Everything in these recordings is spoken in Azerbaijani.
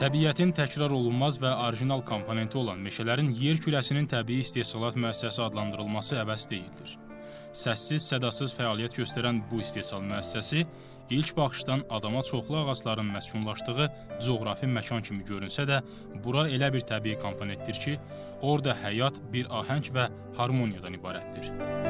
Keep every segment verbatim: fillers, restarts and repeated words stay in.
Təbiətin təkrar olunmaz və orijinal komponenti olan meşələrin yer kürəsinin təbii istehsalat müəssisəsi adlandırılması əbəs deyildir. Səssiz, sədasız fəaliyyət göstərən bu istehsal müəssisəsi ilk baxışdan adama çoxlu ağacların məskunlaşdığı coğrafi məkan kimi görünsə də, bura elə bir təbii komponentdir ki, orada həyat bir ahəng və harmoniyadan ibarətdir.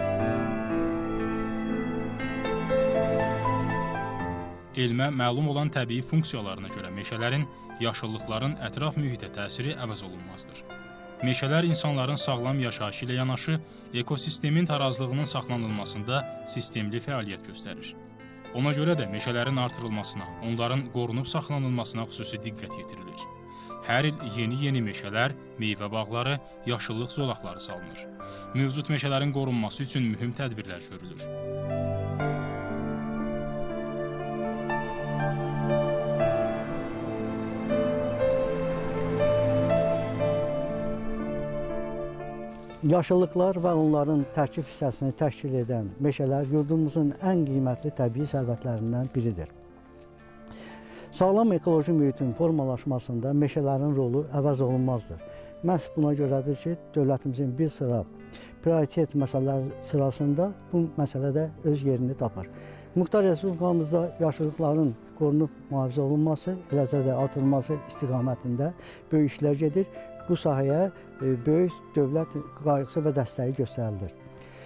Elmə məlum olan təbii funksiyalarına görə meşələrin, yaşıllıqların ətraf mühitə təsiri əvəz olunmazdır. Meşələr insanların sağlam yaşayışı ilə yanaşı, ekosistemin tarazlığının saxlanılmasında sistemli fəaliyyət göstərir. Ona görə də meşələrin artırılmasına, onların qorunub saxlanılmasına xüsusi diqqət yetirilir. Hər il yeni-yeni meşələr, meyvə bağları, yaşıllıq zolaqları salınır. Mövcud meşələrin qorunması üçün mühüm tədbirlər görülür. Yaşıllıqlar və onların tərkib hissəsini təşkil edən meşələr yurdumuzun ən qiymətli təbii sərvətlərindən biridir. Sağlam ekoloji mühitin formalaşmasında meşələrin rolu əvəz olunmazdır. Məhz buna görədir ki, dövlətimizin bir sıra prioritet məsələlər sırasında bu məsələ də öz yerini tapır. Muxtar Respublikamızda yaşıllıqların qorunub mühafizə olunması, eləcə də artırılması istiqamətində böyük işlər gedir. Bu sahəyə böyük dövlət qayğısı və dəstəyi göstərilir.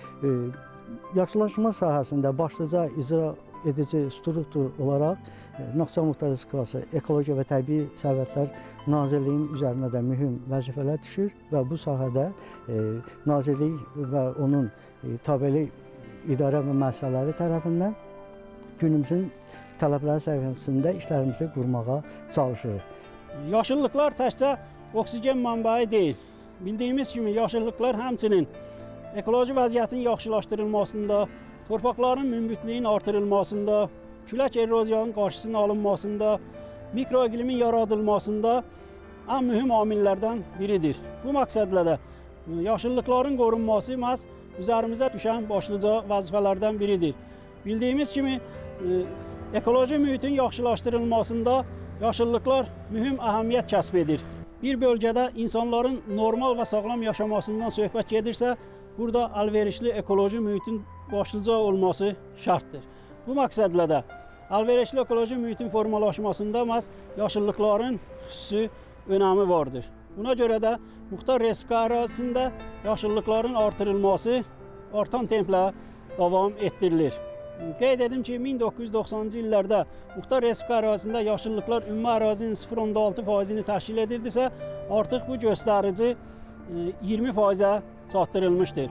Yaşıllaşma sahəsində başlıca icra edici struktur olaraq Naxçıvan Muxtar Respublikası Ekologiya və Təbii Sərvətlər Nazirliyinin üzərinə də mühüm vəzifələr düşür və bu sahədə Nazirlik və onun tabeli idarə və müəssisələri tərəfindən günümüzün tələbləri səviyyəsində işlərimizi qurmağa çalışırıq. Yaşıllıqlar təkcə oksigen mənbəyi deyil. Bildiyimiz kimi yaşıllıqlar həmçinin ekoloji vəziyyətin yaxşılaşdırılmasında, torpaqların münbütlüyün artırılmasında, külək erozyonun qarşısının alınmasında, mikroiqlimin yaradılmasında ən mühüm amillərdən biridir. Bu məqsədlə də yaşıllıqların qorunması məhz üzərimizə düşən başlıca vəzifələrdən biridir. Bildiyimiz kimi ekoloji mühitin yaxşılaşdırılmasında yaşıllıqlar mühüm əhəmiyyət kəsb edir. Bir bölgədə insanların normal və sağlam yaşamasından söhbət gedirsə, burada əlverişli ekoloji mühitin başlıca olması şərtdir. Bu məqsədlə də əlverişli ekoloji mühitin formalaşmasında məhz yaşıllıqların xüsusi önəmi vardır. Buna görə də Muxtar Respublika ərazisində yaşıllıqların artırılması artan templə davam etdirilir. Qeyd edim ki, min doqquz yüz doxsanıncı illərdə Muxtar Respublika ərazisində yaşıllıqlar ümumi ərazinin sıfır nöqtə altı faizini təşkil edirdisə, artıq bu göstərici iyirmi faizə çatdırılmışdır.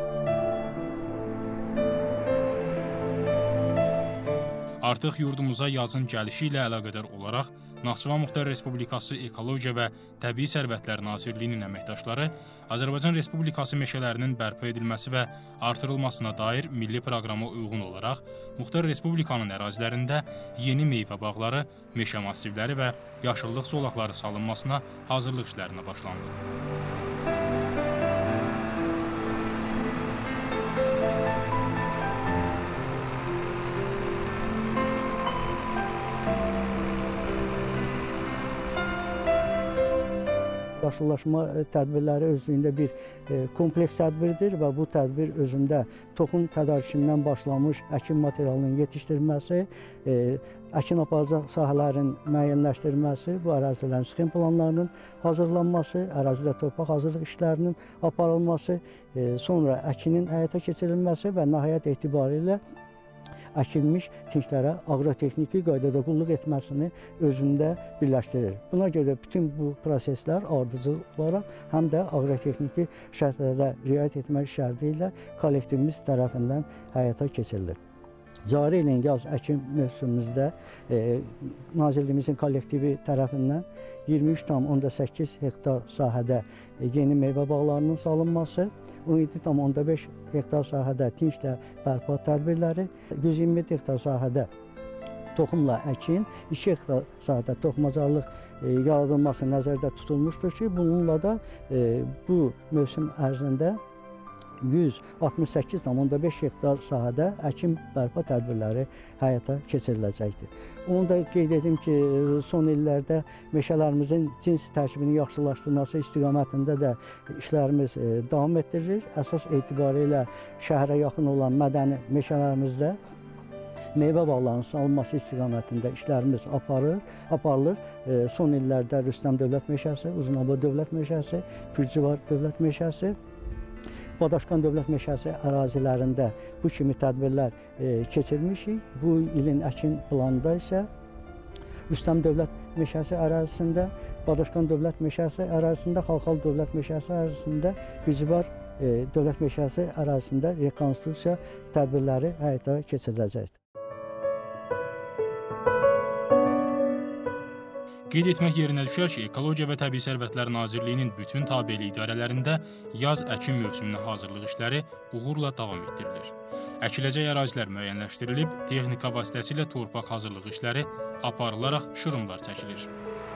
Artıq yurdumuza yazın gəlişi ilə əlaqədar olaraq Naxçıvan Muxtar Respublikası Ekologiya və Təbii Sərvətlər Nazirliyinin əməkdaşları Azərbaycan Respublikası meşələrinin bərpa edilməsi və artırılmasına dair milli proqrama uyğun olaraq Muxtar Respublikanın ərazilərində yeni meyvə bağları, meşə massivləri və yaşıllıq zolaqları salınmasına hazırlıq işlərinə başlandı. Yaşıllaşma tədbirləri özlüyündə bir kompleks tədbirdir və bu tədbir özündə toxum tədarükündən başlamış əkin materialının yetişdirilməsi, əkin aparacaq sahələrin müəyyənləşdirilməsi, bu ərazilərin sxem planlarının hazırlanması, ərazidə torpaq hazırlıq işlərinin aparılması, sonra əkinin həyata keçirilməsi və nəhayət etibarilə əkilmiş tinklərə aqrotexniki qaydada qulluq etməsini özündə birləşdirir. Buna görə bütün bu proseslər ardıcıl olaraq həm də aqrotexniki şərtlərə riayət etmək şərti ilə kollektivimiz tərəfindən həyata keçirilir. Cari ilin yaz əkin mövsümümüzdə e, Nazirliyimizin kollektivi tərəfindən iyirmi üç tam onda səkkiz hektar sahədə yeni meyvə bağlarının salınması, on yeddi tam onda beş hektar sahədə tinklə bərpa tədbirləri, yüz iyirmi yeddi hektar sahədə toxumla əkin, iki hektar sahədə toxumacarlıq e, yaradılması nəzərdə tutulmuşdur ki, bununla da e, bu mövsüm ərzində yüz altmış səkkiz tam onda beş hektar sahədə əkin bərpa tədbirləri həyata keçiriləcəkdir. Onu da qeyd edim ki, son illərdə meşələrimizin cins tərkibini yaxşılaşdırması istiqamətində də işlərimiz davam etdirilir. Əsas etibarilə şəhərə yaxın olan mədəni meşələrimizdə meyvə bağlarının salınması istiqamətində işlərimiz aparır, aparılır. Son illərdə Rüstəm dövlət meşəsi, Uzunova dövlət meşəsi, Pürcüvar dövlət meşəsi, Badaşqan dövlət meşəsi ərazilərində bu kimi tədbirlər e, keçirmişik. Bu ilin əkin planında isə Rüstəm dövlət meşəsi ərazisində, Badaşqan dövlət meşəsi ərazisində, Xalxal dövlət meşəsi ərazisində, Gücübar e, dövlət meşəsi ərazisində rekonstruksiya tədbirləri həyata keçiriləcəkdir. Qeyd etmək yerinə düşər ki, Ekologiya və Təbii Sərvətlər Nazirliyinin bütün tabeli idarələrində yaz əkin mövsümünə hazırlıq işləri uğurla davam etdirilir. Əkiləcək ərazilər müəyyənləşdirilib, texnika vasitəsilə torpaq hazırlıq işləri aparılaraq şırımlar çəkilir.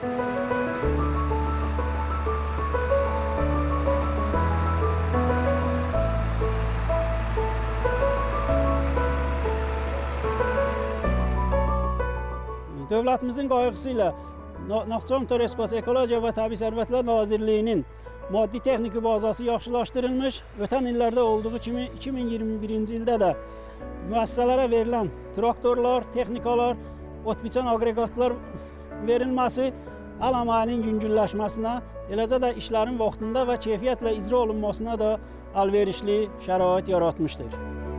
Dövlətimizin qayğısı ilə Naxçıvan Muxtar Respublikası Ekologiya və Təbii Sərvətlər Nazirliyinin maddi-texniki bazası yaxşılaşdırılmış. Ötən illərdə olduğu kimi iki min iyirmi birinci ildə də müəssisələrə verilən traktorlar, texnikalar, otbiçən aqreqatlar verilməsi əl-əməlinin yüngülləşməsinə, eləcə də işlərin vaxtında və keyfiyyətlə icra olunmasına da əlverişli şərait yaratmışdır.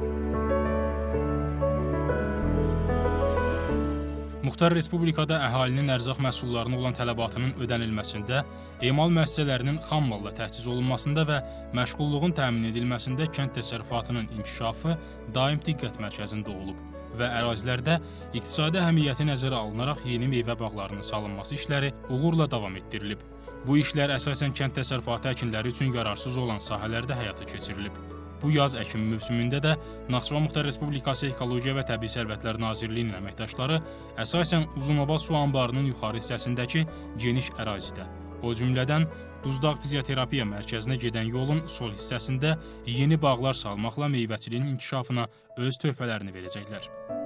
Muxtar Respublikada əhalinin ərzaq məhsullarına olan tələbatının ödənilməsində, emal müəssisələrinin xam malla təchiz olunmasında və məşğulluğun təmin edilməsində kənd təsərrüfatının inkişafı daim diqqət mərkəzində olub və ərazilərdə iqtisadi əhəmiyyəti nəzərə alınaraq yeni meyvə bağlarının salınması işləri uğurla davam etdirilib. Bu işlər əsasən kənd təsərrüfatı əkinləri üçün yararsız olan sahələrdə həyata keçirilib. Bu yaz əkin mövsümündə də Naxçıvan Muxtar Respublikası Ekologiya və Təbii Sərvətlər Nazirliyinin əməkdaşları əsasən Uzunova su anbarının yuxarı hissəsindəki geniş ərazidə, o cümlədən Duzdağ Fizioterapiya Mərkəzinə gedən yolun sol hissəsində yeni bağlar salmaqla meyvəçiliyin inkişafına öz töhfələrini verəcəklər.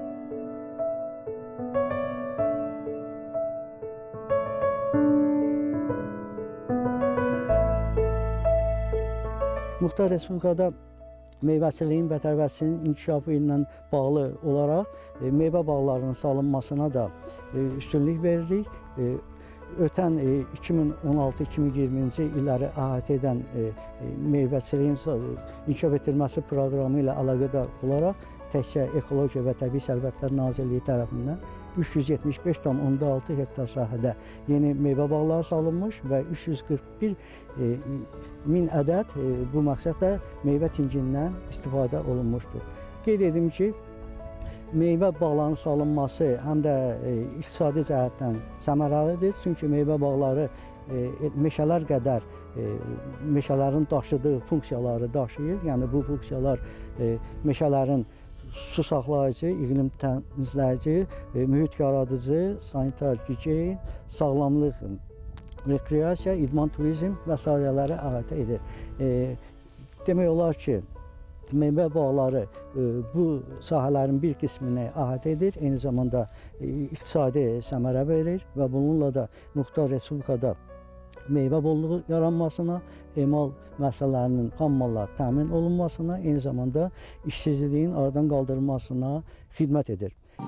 Muxtar Respublikada meyvəçiliyin və tərəvəzçiliyin inkişafı ilə bağlı olaraq e, meyvə bağlarının salınmasına da e, üstünlük veririk. E, ötən e, iki min on altı iki min iyirminci illəri əhatə edən e, meyvəçiliyin inkişaf etdirilməsi proqramı ilə əlaqədar olaraq təkcə Ekologiya və Təbii Sərvətlər Nazirliyi tərəfindən üç yüz yetmiş beş tam onda altı hektar sahədə yeni meyvə bağları salınmış və üç yüz qırx bir e, min ədəd e, bu məqsədlə meyvə tinginindən istifadə olunmuşdur. Qeyd edim ki, meyvə bağlarının salınması həm də e, iqtisadi cəhətdən səmərəlidir. Çünki meyvə bağları e, meşələr qədər e, meşələrin daşıdığı funksiyaları daşıyır. Yəni bu funksiyalar e, meşələrin su saxlayıcı, iqlim təmizləyici, e, mühit yaradıcı, sanitar gigiyen, sağlamlıq, rekreasiya, idman, turizm və sairələri əhatə edir. E, demək olar ki, meyvə bağları e, bu sahələrin bir qismini əhatə edir, eyni zamanda e, iqtisadi səmərə verir və bununla da Muxtar Respublikada meyvə bolluğu yaranmasına, emal məsələlərinin xam malla təmin olunmasına, eyni zamanda işsizliyin aradan qaldırılmasına xidmət edir.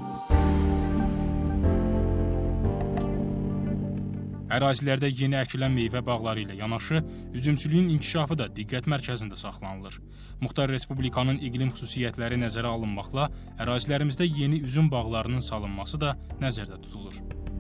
Ərazilərdə yeni əkilən meyvə bağları ilə yanaşı, üzümçülüyün inkişafı da diqqət mərkəzində saxlanılır. Muxtar Respublikanın iqlim xüsusiyyətləri nəzərə alınmaqla, ərazilərimizdə yeni üzüm bağlarının salınması da nəzərdə tutulur.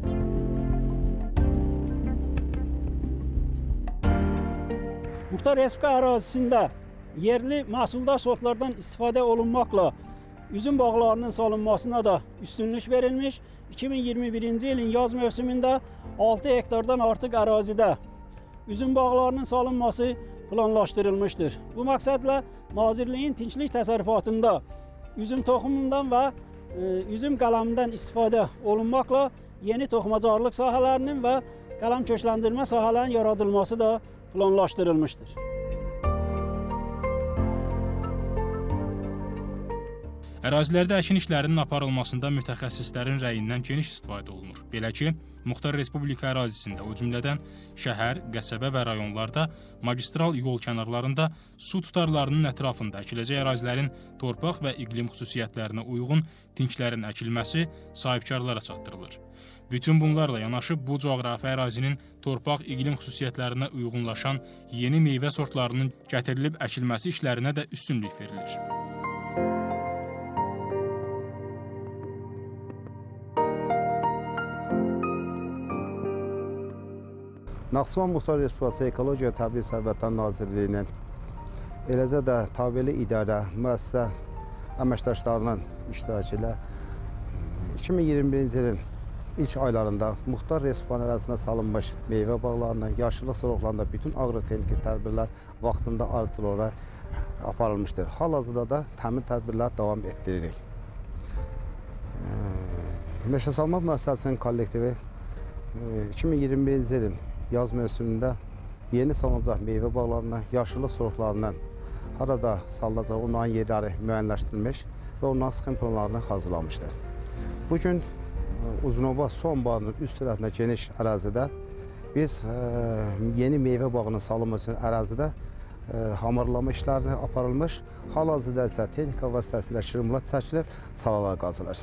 Muxtar Respublika ərazisində yerli məhsuldar sortlardan istifadə olunmaqla üzüm bağlarının salınmasına da üstünlük verilmiş. iki min iyirmi birinci ilin yaz mövsümündə altı hektardan artıq ərazidə üzüm bağlarının salınması planlaşdırılmışdır. Bu məqsədlə Nazirliyin Tinçlik Təsərrüfatında üzüm toxumundan və e, üzüm qələmindən istifadə olunmaqla yeni toxumacarlıq sahələrinin və qələm kökləndirmə sahələrinin yaradılması da planlaşdırılmışdır. Ərazilərdə əkin işlərinin aparılmasında mütəxəssislərin rəyindən geniş istifadə olunur. Belə ki, Muxtar Respublika ərazisində, o cümlədən şəhər, qəsəbə və rayonlarda, magistral yol kənarlarında, su tutarlarının ətrafında əkiləcək ərazilərin torpaq və iqlim xüsusiyyətlərinə uyğun tinklərin əkilməsi sahibkarlara çatdırılır. Bütün bunlarla yanaşı bu coğrafi ərazinin torpaq iqlim xüsusiyyətlərinə uyğunlaşan yeni meyvə sortlarının gətirilib əkilməsi işlərinə də üstünlük verilir. Naxçıvan Muxtar Respublikası Ekologiya və Təbii Sərvətlər Nazirliyinin, eləcə də tabeli idarə, müəssisə əməkdaşlarının iştirakı ilə iki min iyirmi birinci ilin ilk aylarında Muxtar Respublikanın ərazisində salınmış meyvə bağlarına, yaşıllıq soroqlarında bütün aqrotexniki tədbirlər vaxtında ardıcıl olaraq aparılmışdır. Hal-hazırda da təmin tədbirlər davam etdiririk. Meşəsalma müəssisəsinin kollektivi iki min iyirmi birinci ilin yaz mövsümündə yeni salınacaq meyvə bağlarına, yaşıllıq soroqlarının harada salınacaq onların yerləri müəyyənləşdirilmiş və onların sxem planlarını hazırlamışdır. Bugün Uzunova son bağının üst tərəfində geniş ərazidə biz yeni meyvə bağının salınması üçün ərazidə hamarlama işlərini aparılmış, hal-hazırda isə texnika vasitəsilə şırımlar çəkilib, salalar qazılır.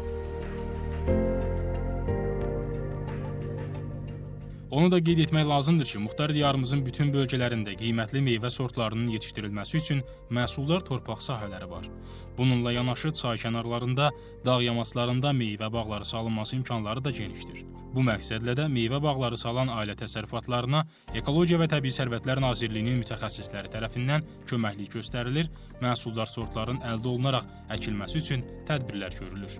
Onu da qeyd etmək lazımdır ki, Muxtar diyarımızın bütün bölgələrində qiymətli meyvə sortlarının yetişdirilməsi üçün məhsuldar torpaq sahələri var. Bununla yanaşı çay kənarlarında, dağ yamaçlarında meyvə bağları salınması imkanları da genişdir. Bu məqsədlə də meyvə bağları salan ailə təsərrüfatlarına Ekologiya və Təbii Sərvətlər Nazirliyinin mütəxəssisləri tərəfindən köməklik göstərilir, məhsuldar sortların əldə olunaraq əkilməsi üçün tədbirlər görülür.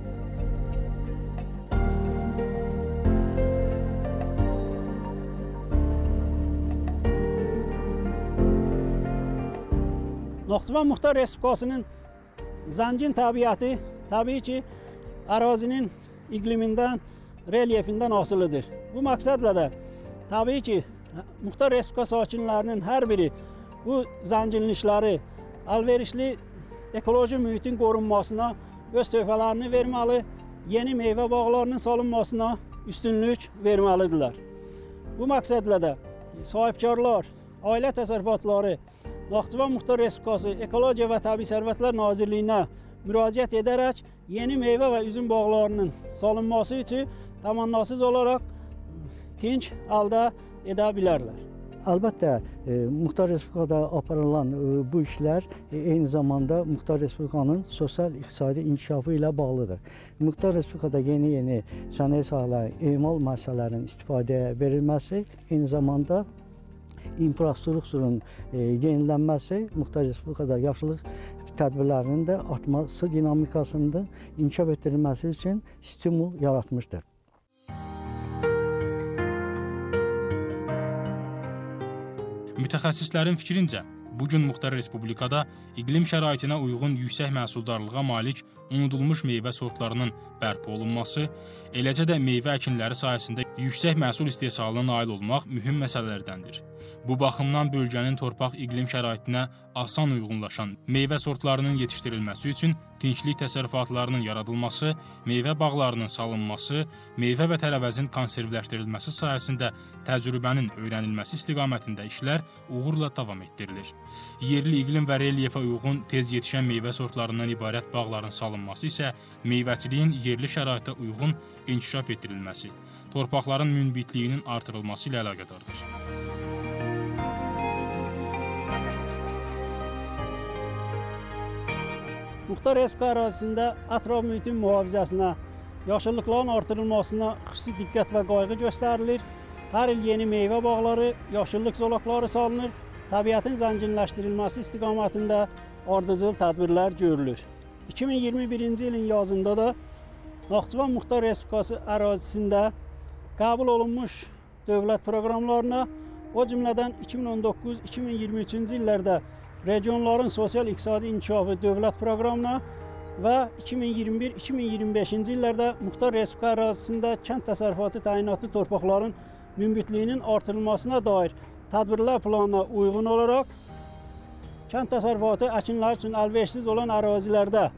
Naxçıvan Muxtar Respublikasının zəngin təbiəti təbii ki, ərazinin iqlimindən, relyefindən asılıdır. Bu məqsədlə də təbii ki, Muxtar Respublika sakinlərinin hər biri bu zənginlikləri əlverişli ekoloji mühitin qorunmasına öz töhfələrini verməli, yeni meyvə bağlarının salınmasına üstünlük verməlidirlər. Bu məqsədlə də sahibkarlar, ailə təsərrüfatları Naxçıvan Muxtar Respublikası Ekologiya və Təbii Sərvətlər Nazirliyinə müraciət edərək yeni meyvə və üzüm bağlarının salınması üçün təmənnasız olaraq tinç əldə edə bilərlər. Əlbəttə, Muxtar Respublikada aparılan bu işlər eyni zamanda Muxtar Respublikanın sosial-iqtisadi inkişafı ilə bağlıdır. Muxtar Respublikada yeni-yeni sənaye sahələrinin, emal müəssisələrinin istifadəyə verilməsi, eyni zamanda infrastrukturun yenilənməsi Muxtar Respublikada yaşıllıq tədbirlərinin də artması dinamikasında inkişaf etdirilməsi üçün stimul yaratmışdır. Mütəxəssislərin fikrincə, bugün Muxtar Respublikada iqlim şəraitinə uyğun yüksək məhsuldarlığa malik unudulmuş meyvə sortlarının bərpa olunması, eləcə də meyvə əkinləri sayəsində yüksək məhsul istehsalına nail olmaq mühüm məsələlərdəndir. Bu baxımdan bölgənin torpaq iqlim şəraitinə asan uyğunlaşan meyvə sortlarının yetişdirilməsi üçün dinclik təsərrüfatlarının yaradılması, meyvə bağlarının salınması, meyvə və tərəvəzin konservləşdirilməsi sayəsində təcrübənin öyrənilməsi istiqamətində işlər uğurla davam etdirilir. Yerli iqlim və relyefə uyğun tez yetişən meyvə sortlarından ibarət bağların salınması isə meyvəçiliyin yerli şəraitə uyğun inkişaf etdirilməsi, torpaqların münbitliyinin artırılması ilə əlaqədardır. Muxtar Respublika ərazisində ətraf mühitin mühafizəsinə, yaşıllıqların artırılmasına xüsusi diqqət və qayğı göstərilir. Hər il yeni meyvə bağları, yaşıllıq zolaqları salınır, təbiətin zənginləşdirilməsi istiqamətində ardıcıl tədbirlər görülür. iki min iyirmi birinci ilin yazında da Naxçıvan Muxtar Respublikası ərazisində qəbul olunmuş dövlət proqramlarına, o cümlədən iki min on doqquz iki min iyirmi üçüncü illərdə regionların sosial-iqtisadi inkişafı dövlət proqramına və iki min iyirmi bir iki min iyirmi beşinci illərdə Muxtar Respublika ərazisində kənd təsərrüfatı təyinatlı torpaqların münbitliyinin artırılmasına dair tədbirlər planına uyğun olaraq kənd təsərrüfatı əkinlər üçün əlverişsiz olan ərazilərdə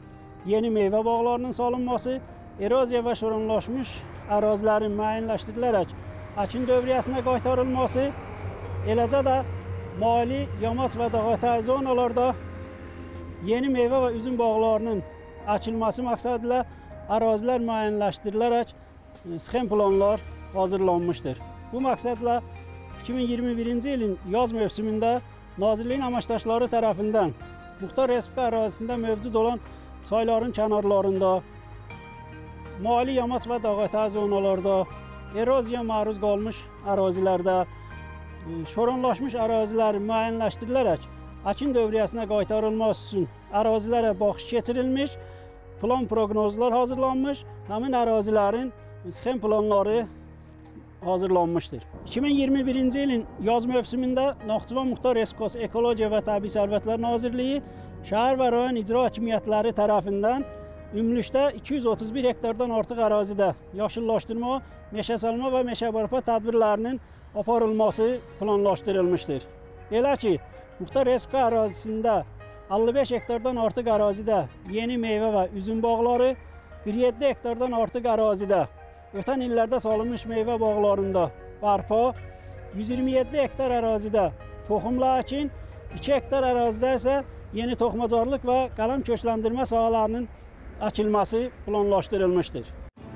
yeni meyvə bağlarının salınması, eroziya və şoranlaşmış ərazilərin müəyyənləşdirilərək əkin dövriyyəsinə qaytarılması, eləcə də mali, yamaç və dağətəyi zonalarda yeni meyvə və üzüm bağlarının əkilməsi məqsədilə ərazilər müəyyənləşdirilərək sxem planlar hazırlanmışdır. Bu məqsədlə iki min iyirmi birinci ilin yaz mövsümündə Nazirliyin əməkdaşları tərəfindən Muxtar Respublika ərazisində mövcud olan çayların kənarlarında, mali, yamaç və dağətəyi zonalarda, eroziya məruz qalmış ərazilərdə, şoranlaşmış ərazilərin müəyyənləşdirilərək əkin dövriyyəsinə qaytarılması üçün ərazilərə baxış keçirilmiş, plan proqnozlar hazırlanmış, həmin ərazilərin sxem planları hazırlanmışdır. iki min iyirmi birinci ilin yaz mövsümündə Naxçıvan Muxtar Respublikası Ekologiya və Təbii Sərvətlər Nazirliyi şəhər və rayon icra hakimiyyətləri tərəfindən ümumilikdə iki yüz otuz bir hektardan artıq ərazidə yaşıllaşdırma, meşəsalma və meşəbərpa tədbirlərinin aparılması planlaşdırılmışdır. Belə ki, Muxtar Respublika ərazisində əlli beş hektardan artıq ərazidə yeni meyvə və üzüm bağları, qırx yeddi hektardan artıq ərazidə ötən illərdə salınmış meyvə bağlarında bərpa, yüz iyirmi yeddi hektar ərazidə toxumla əkin, iki hektar ərazidə isə yeni toxumacarlıq və qələm kökləndirmə sahələrinin əkilməsi planlaşdırılmışdır.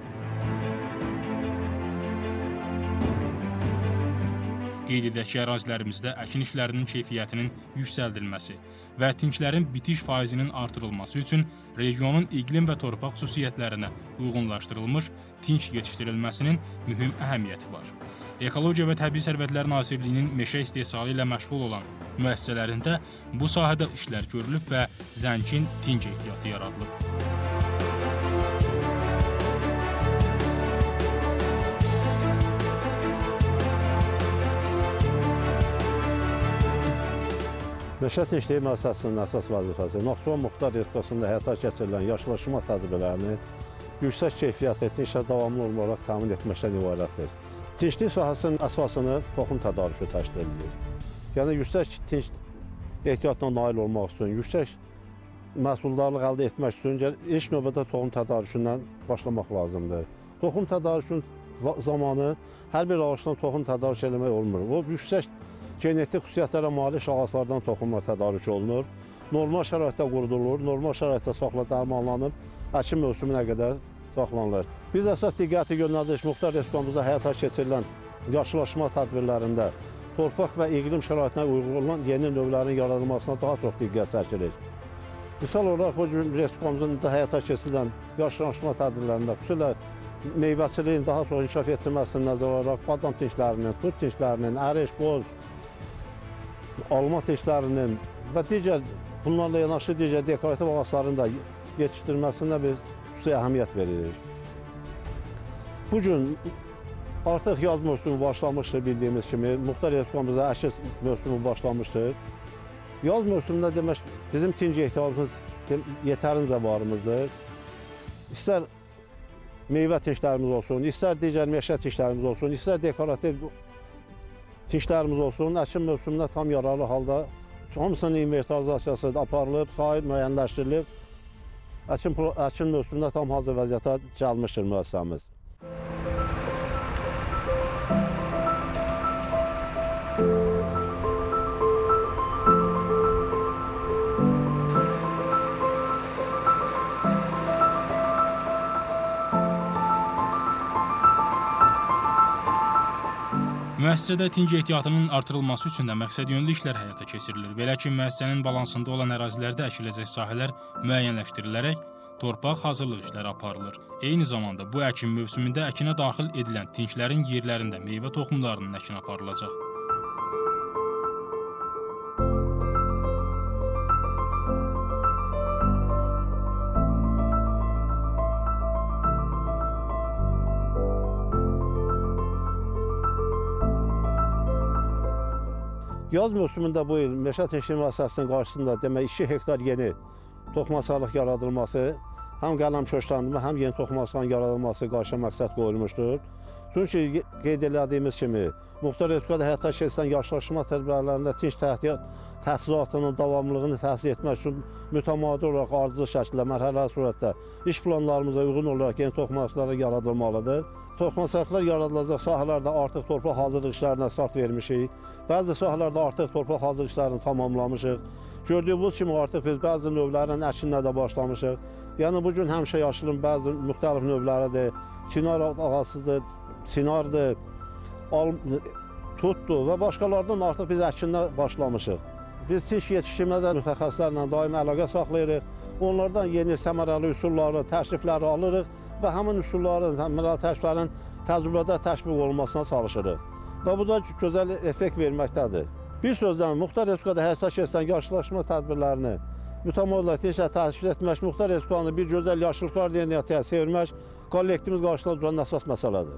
Qeyd edək ki, ərazilərimizdə əkin işlərinin keyfiyyətinin yüksəldilməsi və tinklərin bitiş faizinin artırılması üçün regionun iqlim və torpaq xüsusiyyətlərinə uyğunlaşdırılmış tink yetişdirilməsinin mühüm əhəmiyyəti var. Ekologiya və Təbii Sərvətlər Nazirliyinin meşə istehsalı ilə məşğul olan müəssisələrində bu sahədə işlər görülüb və zəngin tink ehtiyatı yaradılıb. Meşə Tinkliyi müəssisəsinin əsas vəzifəsi Naxçıvan Muxtar Respublikasında həyata keçirilən yaşıllaşma tədbirlərini yüksək keyfiyyətli tinklə davamlı olaraq təmin etməkdən ibarətdir. Tinklik sahəsinin əsasını toxum tədarükü təşkil edilir. Yəni, yüksək tink ehtiyatına nail olmaq üçün, yüksək məhsuldarlıq əldə etmək üçün ilk növbədə toxum tədarükündən başlamaq lazımdır. Toxum tədarükünün zamanı hər bir ağaçdan toxum tədarük eləmək olmur. O, yüksək genetik xüsusiyyətlərə malik ağaclardan toxumlar tədarük olunur. Normal şəraitdə qurudulur, normal şəraitdə saxla dərmanlanıb, əkin mövsümünə qədər saxlanılır. Biz əsas diqqəti yönəldiriş Muxtar Respublikamızda həyata keçirilən yaşıllaşma tədbirlərində torpaq və iqlim şəraitinə uyğun olan yeni növlərin yaradılmasına daha çox diqqət çəkilir. Misal olaraq, bu gün Respublikamızın həyata keçirilən yaşıllaşma tədbirlərində xüsusilə meyvəçiliyin daha çox inkişaf etdirməsini nəzərə alaraq badam tinklərinin, tut tinklərinin, əriş, qoz, alma tinklərinin və digər bunlarla yanaşı digər dekorativ ağacların da yetişdirilməsinə biz xüsusi əhəmiyyət veririk. Bugün artıq yaz mövsümü başlamışdır bildiyimiz kimi, Muxtar Respublikamızda əkin mövsümü başlamışdır. Yaz mövsümündə demək bizim tink ehtiyacımız yetərincə varımızdır. İstər meyvə tinklərimiz olsun, istər digər meşə tinklərimiz olsun, istər dekorativ tinklərimiz olsun, əkin mövsümündə tam yararlı halda hamısının inventarizasiyası aparılıb, sahib müəyyənləşdirilib, əkin, əkin mövsümündə tam hazır vəziyyətə gəlmişdir müəssisəmiz. Müəssisədə tink ehtiyatının artırılması üçün də məqsədyönlü işlər həyata keçirilir. Belə ki, müəssisənin balansında olan ərazilərdə əkiləcək sahələr müəyyənləşdirilərək torpaq hazırlıq işləri aparılır. Eyni zamanda bu əkin mövsümündə əkinə daxil edilən tinklərin yerlərində meyvə toxumlarının əkini aparılacaq. Yaz mövsümündə bu il Meşə Tinkliyi müəssisəsinin qarşısında demək iki hektar yeni toxumaçalıq yaradılması, həm qələm kökləndirmə, həm yeni toxumaçalığın yaradılması qarşı məqsəd qoyulmuşdur. Çünki qeyd elədiyimiz kimi, Muxtar Respublikada həyata keçirilən yaşlaşma tədbirlərində tinç təhsilatının davamlılığını təsis etmək üçün mütəmadi olaraq ardıcıl şəkildə, mərhələli surətdə iş planlarımıza uyğun olaraq yeni toxumaçılara yaradılmalıdır. Toxumaçılar yaradılacaq sahələrdə artıq torpaq hazırlıq işlərinə start vermişik. Bəzi sahələrdə artıq torpaq hazırlıq işlərini tamamlamışıq. Gördüyünüz kimi artıq biz bəzi növlərin əkinlə də başlamışıq. Yəni bugün həmişə yaşılın bəzi müxtəlif növləridir. Çinar ağacıdır, çinardır, tutdur və başqalarından artıq biz əkinlə başlamışıq. Biz tinç yetişdirmədə mütəxəssislərlə daimi əlaqə saxlayırıq. Onlardan yeni səmərəli üsulları, təklifləri alırıq və həmin üsulların, səmərəli təkliflərin təcrübədə tətbiq olunmasına çalışırıq. Və bu da gözəl effekt verməkdədir. Bir sözlə, Muxtar Respublikada həyata keçirilən yaşıllaşma tədbirlərini mütəmadi tinçlə təşkil etmək, Muxtar Respublikanı bir gözəl yaşıllıqlar diyeniyyətiyə çevirmək kollektivimiz qarşısında duran əsas məsələdir.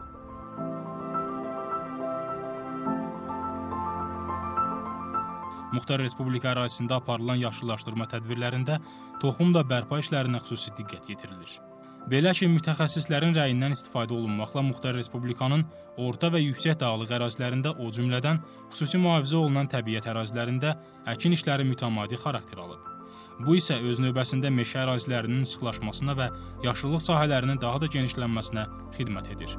Muxtar Respublika ərazisində aparılan yaşıllaşdırma tədbirlərində toxum da bərpa işlərinə xüsusi diqqət yetirilir. Belə ki, mütəxəssislərin rəyindən istifadə olunmaqla Muxtar Respublikanın orta və yüksək dağlıq ərazilərində, o cümlədən xüsusi mühafizə olunan təbiət ərazilərində əkin işləri mütəmadi xarakter alıb. Bu isə öz növbəsində meşə ərazilərinin sıxlaşmasına və yaşıllıq sahələrinin daha da genişlənməsinə xidmət edir.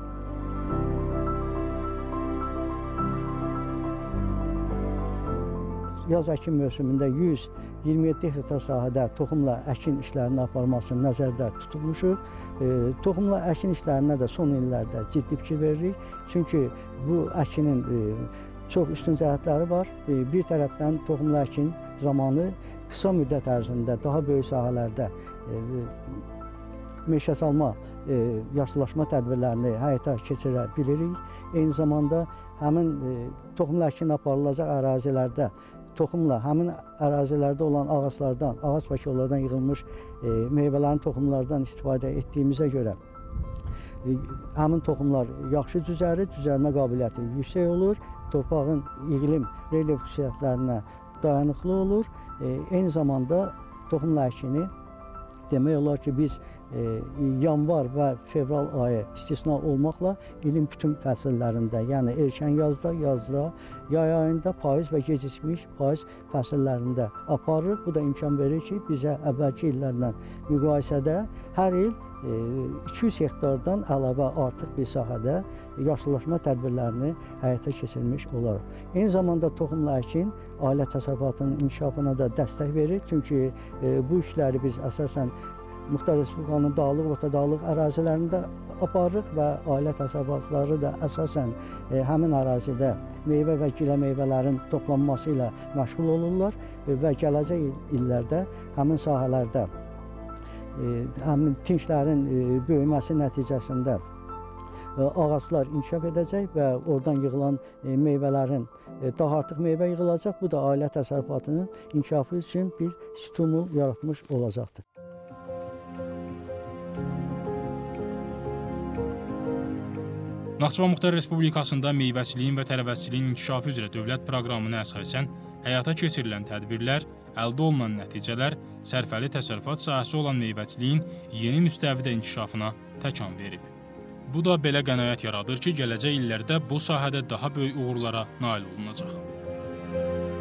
Yaz əkin mövsümündə yüz iyirmi yeddi hektar sahədə toxumla əkin işlərinin aparılmasını nəzərdə tutulmuşuq. E, toxumla əkin işlərinə də son illərdə ciddi fikir veririk. Çünki bu əkinin e, çox üstün cəhətləri var. E, bir tərəfdən toxumla əkin zamanı qısa müddət ərzində daha böyük sahələrdə e, meşə salma, e, yaşıllaşma tədbirlərini həyata keçirə bilirik. Eyni zamanda həmin e, toxumla əkin aparılacaq ərazilərdə toxumla həmin ərazilərdə olan ağaclardan, ağac və kollardan yığılmış e, meyvələrin toxumlardan istifadə etdiyimizə görə e, həmin toxumlar yaxşı cüzərir, cüzərmə qabiliyyəti yüksək olur, torpağın iqlim, relyef xüsusiyyətlərinə dayanıqlı olur. E, eyni zamanda toxumla əkini demək olar ki, biz e, yanvar və fevral ayı istisna olmaqla ilin bütün fəsillərində, yəni erkən yazda, yazda, yay ayında, payız və gecikmiş payız fəsillərində aparırıq. Bu da imkan verir ki, bizə əvvəlki illərlə müqayisədə hər il e, iki yüz hektardan əlavə artıq bir sahədə yaşıllaşma tədbirlərini həyata keçirmiş olaraq. Eyni zamanda toxumla əkin ailə təsərrüfatının inkişafına da dəstək verir. Çünki e, bu işləri biz əsasən Muxtar Respublikanın dağlıq, orta dağlıq ərazilərində aparırıq və ailə təsərrüfatları da əsasən e, həmin ərazidə meyvə və gilə meyvələrin toplanması ilə məşğul olurlar və gələcək illərdə həmin sahələrdə e, həmin tinçlərin e, böyüməsi nəticəsində e, ağaclar inkişaf edəcək və oradan yığılan e, meyvələrin e, daha artıq meyvə yığılacaq. Bu da ailə təsərrüfatının inkişafı üçün bir stimul yaratmış olacaqdır. Naxçıvan Muxtar Respublikasında meyvəçiliyin və tərəvəzçiliyin inkişafı üzrə dövlət proqramına əsasən həyata keçirilən tədbirlər, əldə olunan nəticələr sərfəli təsərrüfat sahəsi olan meyvəçiliyin yeni müstəvidə inkişafına təkan verib. Bu da belə qənaət yaradır ki, gələcək illərdə bu sahədə daha böyük uğurlara nail olunacaq.